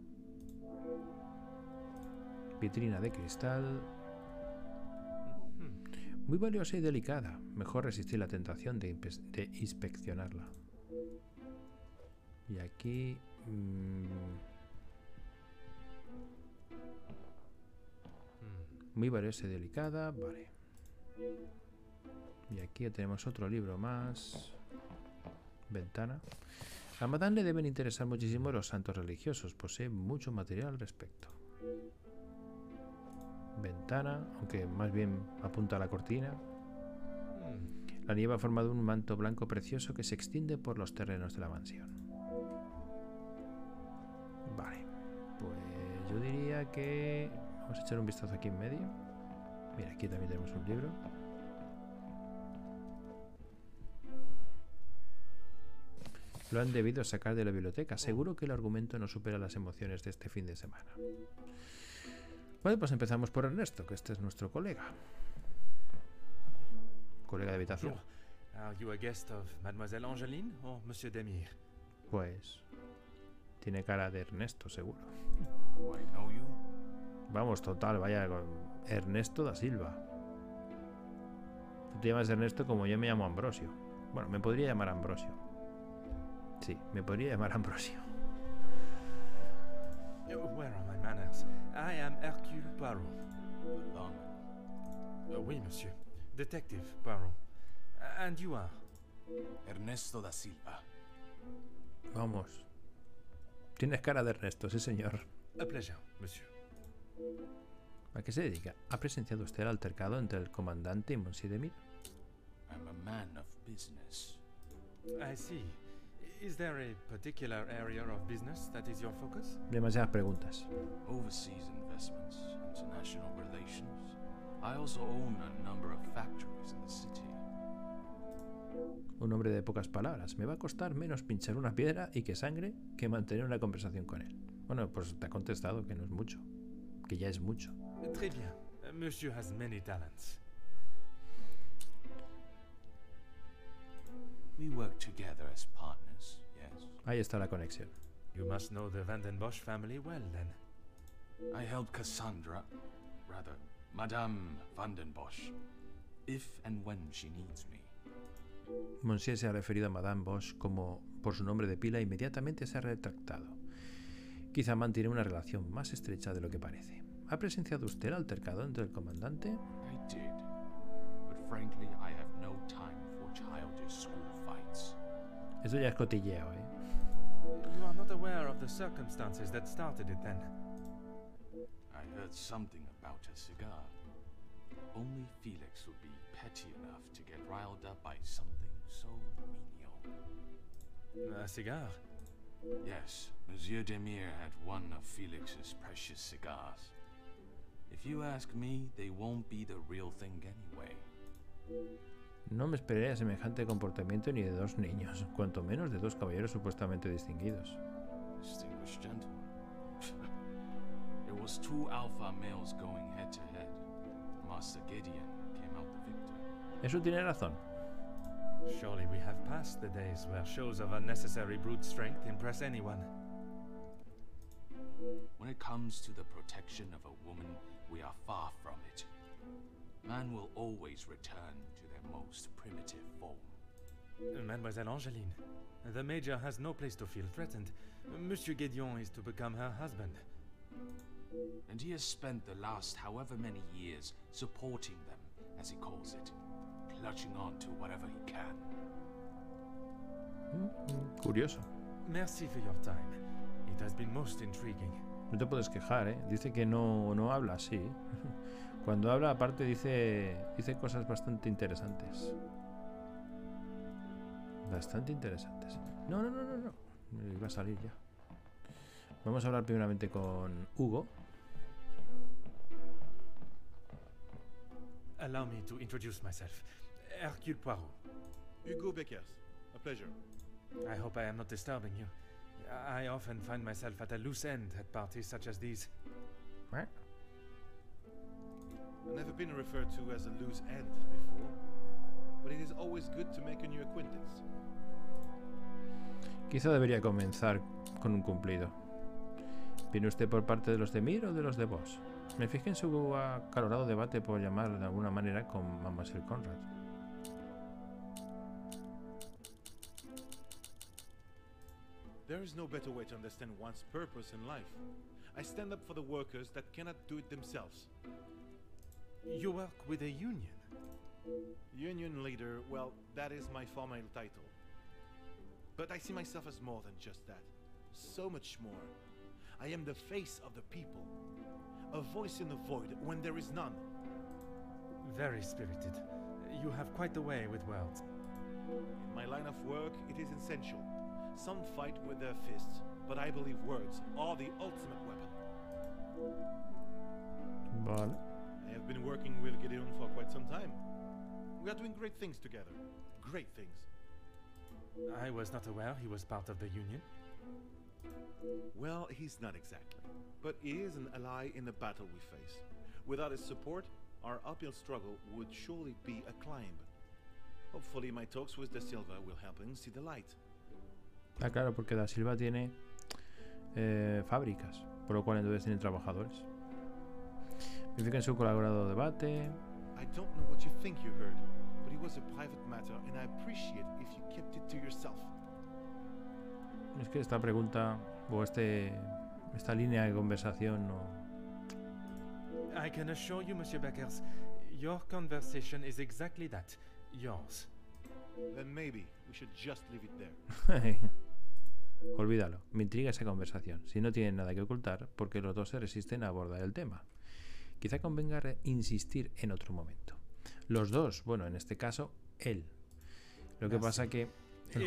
Vitrina de cristal. Muy valiosa y delicada. Mejor resistir la tentación de inspeccionarla. Y aquí... muy valiosa y delicada. Vale. Y aquí tenemos otro libro más. Ventana. A Madame le deben interesar muchísimo los santos religiosos. Posee mucho material al respecto. Ventana, aunque más bien apunta a la cortina. La nieve ha formado un manto blanco precioso que se extiende por los terrenos de la mansión. Vale, pues yo diría que vamos a echar un vistazo aquí en medio. Mira, aquí también tenemos un libro. Lo han debido sacar de la biblioteca. Seguro que el argumento no supera las emociones de este fin de semana. Vale, pues empezamos por Ernesto, que este es nuestro colega. Colega de habitación. Are you a guest of Mademoiselle Angeline or Monsieur Demir? Pues tiene cara de Ernesto, seguro. Do I know you? Vamos, total, vaya con Ernesto da Silva. Tú te llamas Ernesto como yo me llamo Ambrosio. Bueno, me podría llamar Ambrosio. Sí, me podría llamar Ambrosio. Where are my manners? I am Hercule Poirot. Oui, monsieur. Detective Poirot. And you are? Ernesto da Silva. Vamos. Tienes cara de Ernesto, sí señor. A pleasure, monsieur. ¿A qué se dedica? ¿Ha presenciado usted el altercado entre el comandante y Monsieur Demir? I'm a man of business. I see. Is there a particular area of business that is your focus? Demasiadas preguntas. Overseas investments, international relations. I also own a number of factories in the city. Un hombre de pocas palabras. Me va a costar menos pinchar una piedra y que sangre que mantener una conversación con él. Bueno, pues te ha contestado que no es mucho. Que ya es mucho. Très bien. Monsieur has many talents. We work together as partners, yes. Ahí está la conexión. You must know the Van den Bosch family well, then. I help Cassandra, rather, Madame Van den Bosch, if and when she needs me. Monsieur se ha referido a Madame Bosch como por su nombre de pila e inmediatamente se ha retractado. Quizá mantiene una relación más estrecha de lo que parece. ¿Ha presenciado usted el altercado entre el comandante? I did, but frankly I have no time for childish school fights. Esto ya es cotilleo, ¿eh? You are not aware of the circumstances that started it, then? I heard something about a cigar. Only Felix would be petty enough to get riled up by something so menial. A cigar? Yes, Monsieur Demir had one of Felix's precious cigars. If you ask me, they won't be the real thing anyway. No me esperé a semejante comportamiento ni de dos niños, cuanto menos de dos caballeros supuestamente distinguidos. Distinguished gentlemen. There was two alpha males going head to head. Master Gideon came out the victor. Eso tiene razón. Surely we have passed the days where shows of unnecessary brute strength impress anyone. When it comes to the protection of a woman, we are far from it. Man will always return to their most primitive form. Mademoiselle Angeline, the Major has no place to feel threatened. Monsieur Gideon is to become her husband. And he has spent the last however many years supporting them, as he calls it, clutching on to whatever he can. Curioso. Merci for your time. It has been most intriguing. No te puedes quejar, ¿eh? Dice que no habla así. Cuando habla, aparte, dice cosas bastante interesantes. Bastante interesantes. No. Iba a salir ya. Vamos a hablar primeramente con Hugo. Allow me to introduce myself. Hercule Poirot. Hugo Beckers. A pleasure. I hope I am not disturbing you. I often find myself at a loose end at parties such as these. I've never been referred to as a loose end before, but it is always good to make a new acquaintance. Quizá debería comenzar con un cumplido. ¿Viene usted por parte de los de Mir o de los de Bosch? Me fijé en su acalorado debate, por llamar de alguna manera, con Mademoiselle Conrad. There is no better way to understand one's purpose in life. I stand up for the workers that cannot do it themselves. You work with a union? Union leader, well, that is my formal title. But I see myself as more than just that. So much more. I am the face of the people. A voice in the void when there is none. Very spirited. You have quite the way with words. In my line of work, it is essential. Some fight with their fists, but I believe words are the ultimate weapon. Vale. I have been working with Gideon for quite some time. We are doing great things together. Great things. I was not aware he was part of the union. Well, he's not exactly. But he is an ally in the battle we face. Without his support, our uphill struggle would surely be a climb. Hopefully my talks with Da Silva will help him see the light. Ah, claro, porque Da Silva tiene fábricas, por lo cual entonces tiene trabajadores. Me fijé en su colaborado debate. I don't know what you think you heard, but it was a private matter and I appreciate if you kept it to yourself. Es que esta pregunta o esta línea de conversación no. I can assure you, Monsieur Beckers, your conversation is exactly that. Yours. Then maybe we should just leave it there. Olvídalo, me intriga esa conversación. Si no tienen nada que ocultar, porque los dos se resisten a abordar el tema. Quizá convenga insistir en otro momento. Los dos, bueno, en este caso, él. Lo que pasa que el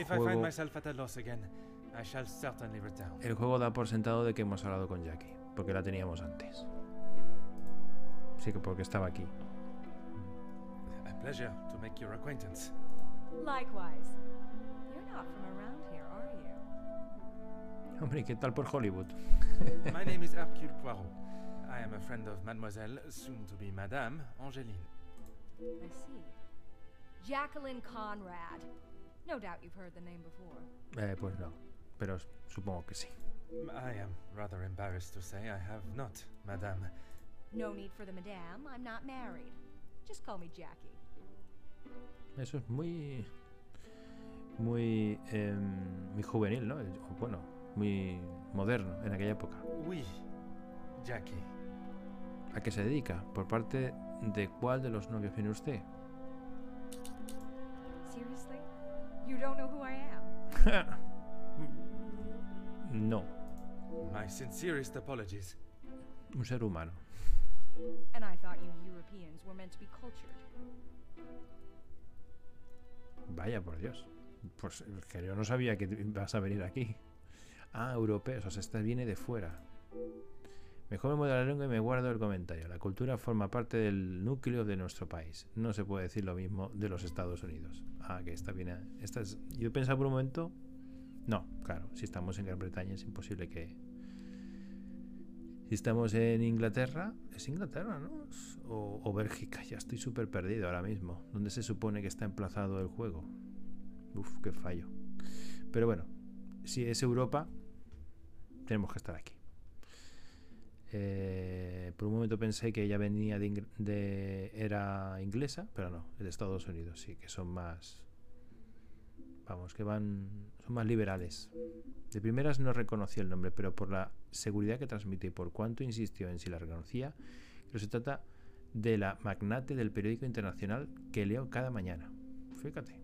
juego da por sentado de que hemos hablado con Jackie, porque la teníamos antes. Sí, que porque estaba aquí. A pleasure to make your acquaintance. Likewise. You're not from around here, are you? Hombre, ¿qué tal por Hollywood? My name is Hercule Poirot. I am a friend of Mademoiselle, soon to be Madame, Angeline. I see. Jacqueline Conrad. No doubt you've heard the name before. Pues no, pero supongo que sí. I am rather embarrassed to say I have not, Madame. No need for the madame. I'm not married. Just call me Jackie. Eso es muy juvenil, ¿no? Bueno, muy moderno en aquella época. Oui, Jackie. ¿A qué se dedica? ¿Por parte de cuál de los novios viene usted? Seriously? You don't know who I am? No. My sincerest apologies. Un ser humano. And I thought you Europeans were meant to be cultured. Vaya por Dios. Pues que yo no sabía que vas a venir aquí. Ah, europeos, o sea, esta viene de fuera. Mejor me muevo la lengua y me guardo el comentario. La cultura forma parte del núcleo de nuestro país. No se puede decir lo mismo de los Estados Unidos. Ah, que esta viene. Yo pensaba por un momento. No, claro, si estamos en Gran Bretaña es imposible que. Si estamos en Inglaterra, es Inglaterra, ¿no? O Bélgica, ya estoy súper perdido ahora mismo. ¿Dónde se supone que está emplazado el juego? Uf, qué fallo. Pero bueno, si es Europa, tenemos que estar aquí. Por un momento pensé que ella venía era inglesa, pero no, es de Estados Unidos, sí, que son más. Vamos, que son más liberales. De primeras no reconocí el nombre, pero por la seguridad que transmite y por cuánto insistió en si la reconocía, que se trata de la magnate del periódico internacional que leo cada mañana. Fíjate.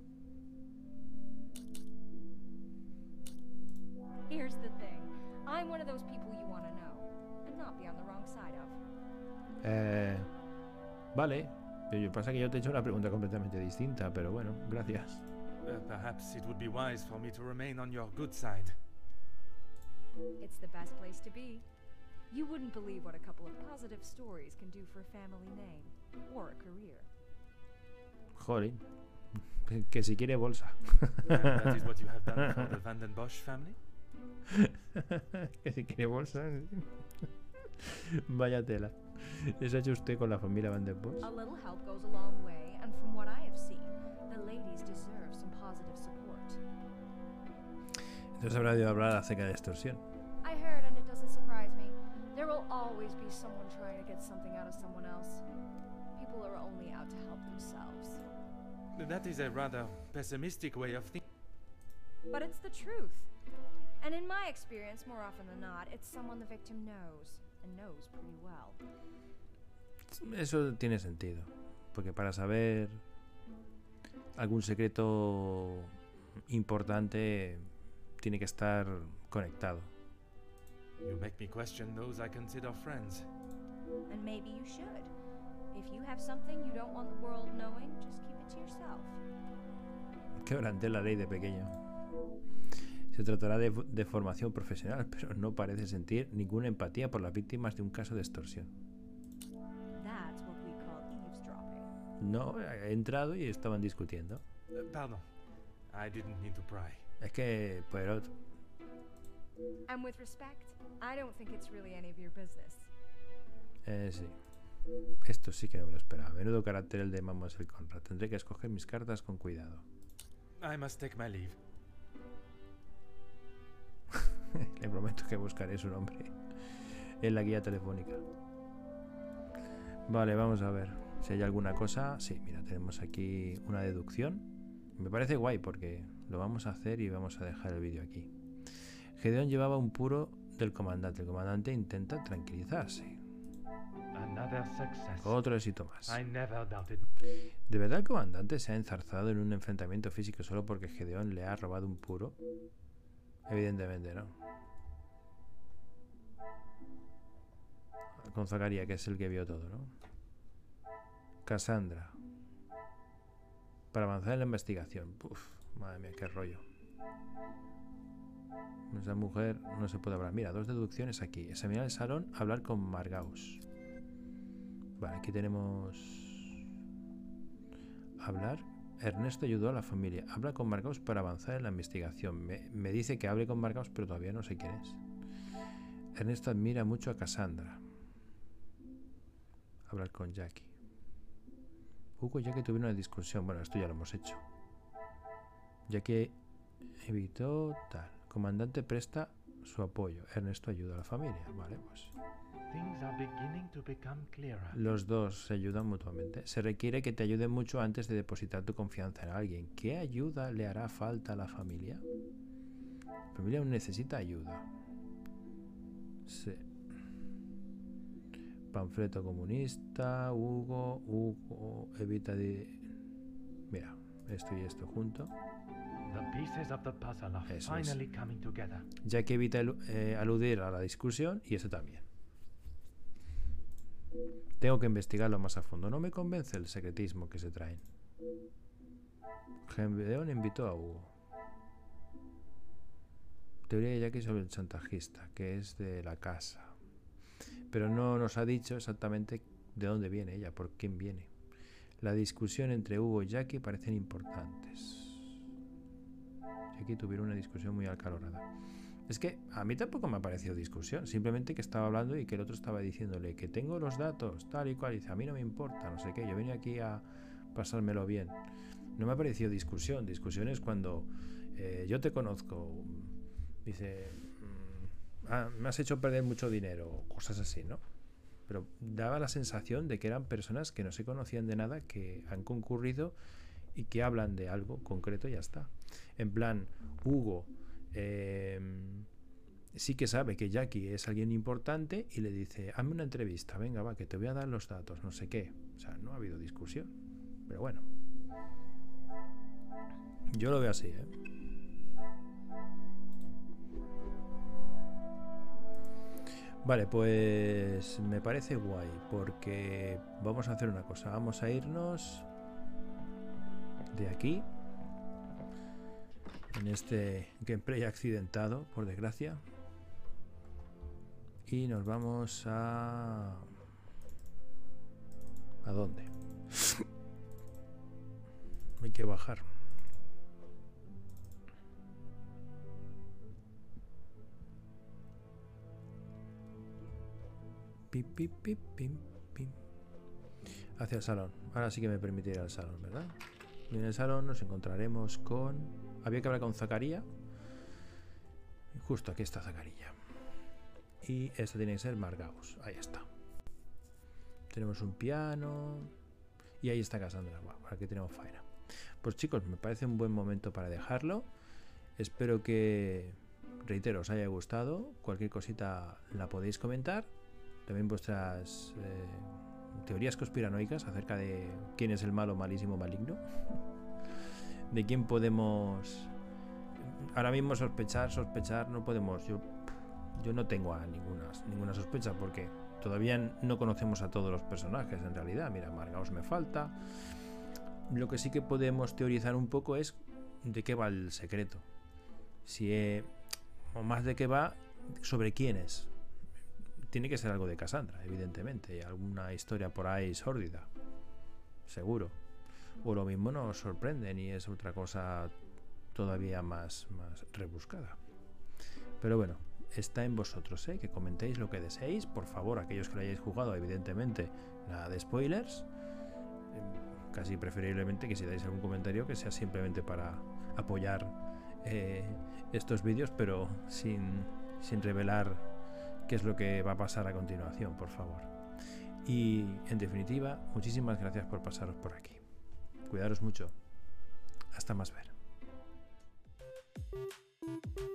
Here's the thing. I'm one of those people you want to know and not be on the wrong side of. Vale. Lo que pasa es que yo te he hecho una pregunta completamente distinta, pero bueno, gracias. Perhaps it would be wise for me to remain on your good side. It's the best place to be. You wouldn't believe what a couple of positive stories can do for a family name or a career. Joder, que si quiere bolsa. That is what you have done for the Van den Bosch family? Que si quiere bolsa. Vaya tela. ¿Les ha hecho usted con la familia Van der Bosch? A little help goes a long way, and from what I have seen, the ladies deserve some positive support. Entonces habrá de hablar acerca de extorsión. I heard, and it doesn't surprise me. There will always be someone trying to get something out of someone else. People are only out to help themselves. That is a rather pessimistic way of thinking. But it's the truth. And in my experience, more often than not, it's someone the victim knows, and knows pretty well. Eso tiene sentido, porque para saber algún secreto importante tiene que estar conectado. You make me question those I consider friends. And maybe you should. If you have something you don't want the world knowing, just keep it to yourself. Quebranté la ley de pequeño. Se tratará de formación profesional, pero no parece sentir ninguna empatía por las víctimas de un caso de extorsión. That's what we call eavesdropping. No, he entrado y estaban discutiendo. Pardon. I didn't mean to pry. Es que, Poirot... And with respect, I don't think it's really any of your business. Sí. Esto sí que no me lo esperaba. Menudo carácter el de Mademoiselle Conrad. Tendré que escoger mis cartas con cuidado. I must take my leave. Le prometo que buscaré su nombre en la guía telefónica. Vale, vamos a ver si hay alguna cosa. Sí, mira, tenemos aquí una deducción. Me parece guay porque lo vamos a hacer y vamos a dejar el vídeo aquí. Gedeón llevaba un puro del comandante. El comandante intenta tranquilizarse. Otro éxito más. ¿De verdad el comandante se ha enzarzado en un enfrentamiento físico solo porque Gedeón le ha robado un puro? Evidentemente no. Con Zacarías, que es el que vio todo, ¿no? Cassandra. Para avanzar en la investigación. Uf, madre mía, qué rollo. Esa mujer no se puede hablar. Mira, dos deducciones aquí. Examinar el salón, hablar con Margaux. Vale, aquí tenemos... Hablar. Ernesto ayudó a la familia. Habla con Margaux para avanzar en la investigación. Me dice que hable con Margaux, pero todavía no sé quién es. Ernesto admira mucho a Cassandra. Hablar con Jackie. Hugo y Jackie tuvieron una discusión. Bueno, esto ya lo hemos hecho. Jackie evitó tal. Comandante presta su apoyo. Ernesto ayuda a la familia. Vale, pues... Los dos se ayudan mutuamente. Se requiere que te ayuden mucho antes de depositar tu confianza en alguien. ¿Qué ayuda le hará falta a la familia? La familia necesita ayuda. Sí. Panfleto comunista, Hugo evita de... Mira, esto y esto junto. Eso es. Ya que evita aludir a la discusión y eso también. Tengo que investigarlo más a fondo. No me convence el secretismo que se traen. Gedeón invitó a Hugo. Teoría de Jackie sobre el chantajista, que es de la casa. Pero no nos ha dicho exactamente de dónde viene ella, por quién viene. La discusión entre Hugo y Jackie parecen importantes. Jackie tuvieron una discusión muy acalorada. Es que a mí tampoco me ha parecido discusión, simplemente que estaba hablando y que el otro estaba diciéndole que tengo los datos, tal y cual, y dice, a mí no me importa, no sé qué, yo vine aquí a pasármelo bien. No me ha parecido discusión. Discusión es cuando yo te conozco, dice, me has hecho perder mucho dinero, cosas así, ¿no? Pero daba la sensación de que eran personas que no se conocían de nada, que han concurrido y que hablan de algo concreto y ya está. En plan, Hugo sí que sabe que Jackie es alguien importante y le dice, hazme una entrevista, venga, va, que te voy a dar los datos, no sé qué. O sea, no ha habido discusión. Pero bueno, yo lo veo así, ¿eh? Vale, pues me parece guay porque vamos a hacer una cosa. Vamos a irnos de aquí en este gameplay accidentado, por desgracia, y nos vamos a... ¿A dónde? Hay que bajar. Pim, pim, pim, pim, pim. Hacia el salón. Ahora sí que me permite ir al salón, ¿verdad? Y en el salón nos encontraremos con... Había que hablar con Zacaría. Justo aquí está Zacaría. Y esto tiene que ser Margaus. Ahí está. Tenemos un piano. Y ahí está Cassandra. Wow, aquí tenemos faena. Pues chicos, me parece un buen momento para dejarlo. Espero que, reitero, os haya gustado. Cualquier cosita la podéis comentar. También vuestras teorías conspiranoicas acerca de quién es el malo, malísimo, maligno. De quién podemos... Ahora mismo sospechar, no podemos... Yo no tengo ninguna sospecha porque todavía no conocemos a todos los personajes en realidad. Mira, Margaus me falta. Lo que sí que podemos teorizar un poco es de qué va el secreto. O más de qué va, sobre quién es. Tiene que ser algo de Cassandra, evidentemente. Alguna historia por ahí sórdida. Seguro. O lo mismo nos sorprenden y es otra cosa todavía más rebuscada. Pero bueno, está en vosotros, que comentéis lo que deseéis. Por favor, aquellos que lo hayáis jugado, evidentemente, nada de spoilers. Casi preferiblemente que si dais algún comentario que sea simplemente para apoyar estos vídeos, pero sin revelar qué es lo que va a pasar a continuación, por favor. Y en definitiva, muchísimas gracias por pasaros por aquí. Cuidaros mucho. Hasta más ver.